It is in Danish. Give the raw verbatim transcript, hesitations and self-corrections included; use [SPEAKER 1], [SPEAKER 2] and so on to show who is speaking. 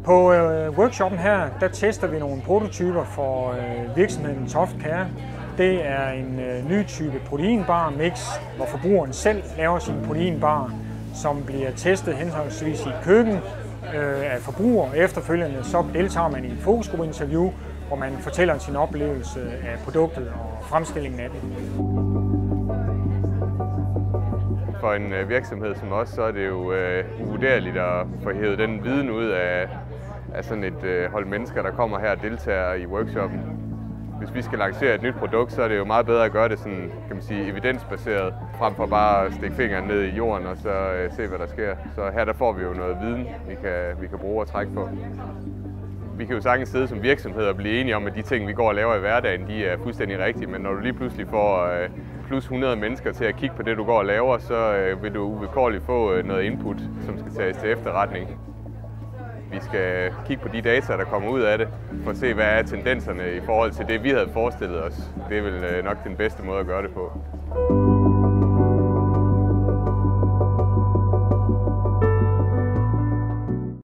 [SPEAKER 1] På øh, workshoppen her, der tester vi nogle prototyper for øh, virksomheden Toft Care. Det er en øh, ny type proteinbar mix, hvor forbrugeren selv laver sin proteinbar, som bliver testet henholdsvis i køkken øh, af forbruger. Efterfølgende så deltager man i et fokusgruppeinterview, hvor man fortæller sin oplevelse af produktet og fremstillingen af det.
[SPEAKER 2] For en virksomhed som os, så er det jo øh, uvurderligt at få hævet den viden ud af, af sådan et øh, hold mennesker, der kommer her og deltager i workshoppen. Hvis vi skal lancere et nyt produkt, så er det jo meget bedre at gøre det sådan, kan man sige, evidensbaseret, frem for bare at stikke fingeren ned i jorden og så øh, se, hvad der sker. Så her der får vi jo noget viden, vi kan, vi kan bruge og trække på. Vi kan jo sagtens sidde som virksomhed og blive enige om, at de ting, vi går og laver i hverdagen, de er fuldstændig rigtige, men når du lige pludselig får øh, plus hundrede mennesker til at kigge på det, du går og laver, så øh, vil du uvilkårligt få øh, noget input, som skal tages til efterretning. Vi skal kigge på de data, der kommer ud af det, for at se, hvad er tendenserne i forhold til det, vi havde forestillet os. Det er vel øh, nok den bedste måde at gøre det på.